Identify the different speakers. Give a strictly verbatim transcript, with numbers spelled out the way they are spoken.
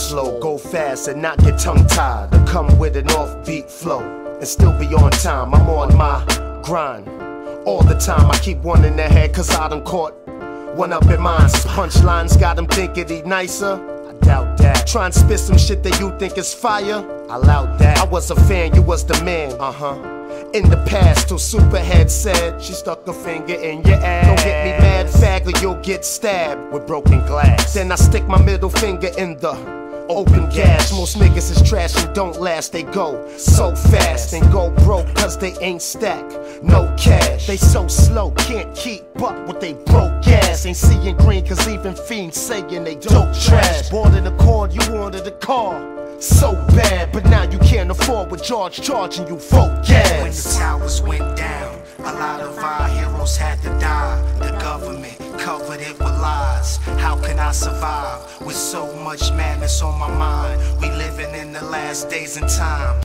Speaker 1: slow, go fast and not get tongue-tied. To come with an offbeat flow and still be on time. I'm on my grind all the time. I keep one in the head cause I done caught one up in mine. Punchlines got them thinking he nicer. I doubt that. Try and spit some shit that you think is fire. I allowed that. I was a fan, you was the man. Uh-huh. In the past, till Superhead said she stuck a finger in your ass. Don't get me mad, fag, or you'll get stabbed with broken glass. Then I stick my middle finger in the open gash. Most niggas is trash and don't last. They go so fast and go broke cause they ain't stack no cash. They so slow, can't keep up with they broke ass. Ain't seeing green cause even fiends saying they dope trash. Boarded a cord, you wanted a car so bad, but now you can't afford what George charging you for gas.
Speaker 2: When the towers went down, a lot of our heroes had to die. The government covered it with lies. How can I survive with so much madness on my mind? We living in the last days in time.